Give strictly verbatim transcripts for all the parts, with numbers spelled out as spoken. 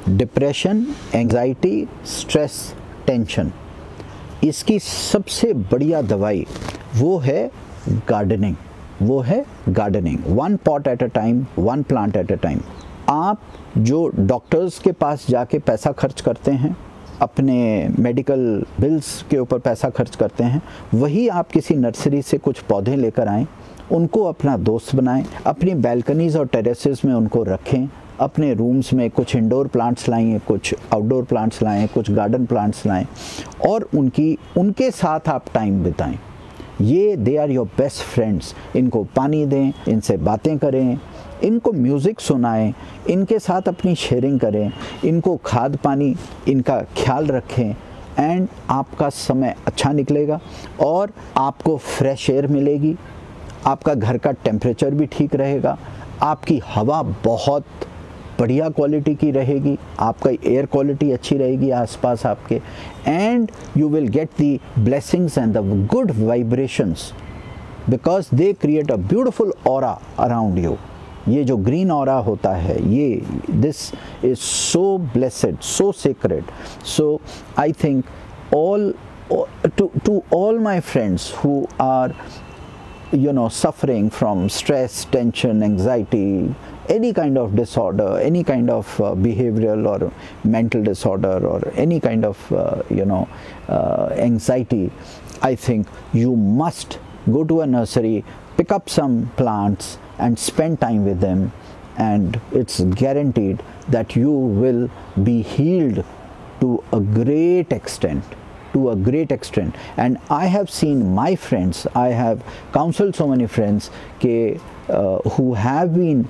Depression, anxiety, stress, tension, इसकी सबसे बढ़िया दवाई वो है गार्डनिंग, वो है gardening. One pot at a time, one plant at a time. आप जो डॉक्टर्स के पास जाके पैसा खर्च करते हैं, अपने मेडिकल बिल्स के ऊपर पैसा खर्च करते हैं, वही आप किसी नर्सरी से कुछ पौधे लेकर आएँ, उनको अपना दोस्त बनाएं, अपनी बैल्कनीज़ और टेरेसेस में उनको रखें, अपने रूम्स में कुछ इंडोर प्लांट्स लाएं, कुछ आउटडोर प्लांट्स लाएं, कुछ गार्डन प्लांट्स लाएं और उनकी उनके साथ आप टाइम बिताएं। ये they are your best friends. इनको पानी दें, इनसे बातें करें, इनको म्यूज़िक सुनाएं, इनके साथ अपनी शेयरिंग करें, इनको खाद पानी इनका ख्याल रखें एंड आपका समय अच्छा निकलेगा और आपको फ्रेश एयर मिलेगी, आपका घर का टेम्परेचर भी ठीक रहेगा, आपकी हवा बहुत बढ़िया क्वालिटी की रहेगी, आपका एयर क्वालिटी अच्छी रहेगी आसपास आपके, and you will get the blessings and the good vibrations because they create a beautiful aura around you. ये जो ग्रीन ऑरा होता है, ये this is so blessed, so sacred. So I think all to to all my friends who are you know suffering from stress, tension, anxiety, any kind of disorder, any kind of uh, behavioral or mental disorder or any kind of uh, you know uh, anxiety, I think you must go to a nursery, pick up some plants and spend time with them, and it's guaranteed that you will be healed to a great extent, to a great extent. And I have seen my friends, I have counseled so many friends ke, uh, who have been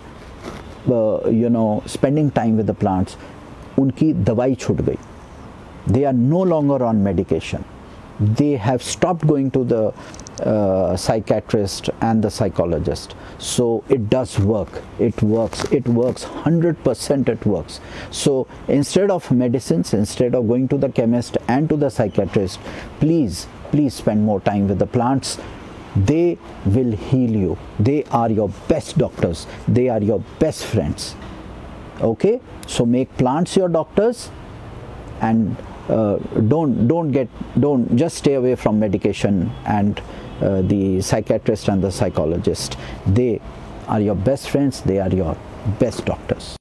uh, you know spending time with the plants, unki dawai chhut gayi, they are no longer on medication, they have stopped going to the uh, psychiatrist and the psychologist. So it does work, it works, it works one hundred percent, it works. So instead of medicines, instead of going to the chemist and to the psychiatrist, please please spend more time with the plants. They will heal you, they are your best doctors, they are your best friends. Okay, so make plants your doctors and uh, don't don't get don't just stay away from medication and uh, the psychiatrist and the psychologist. They are your best friends, they are your best doctors.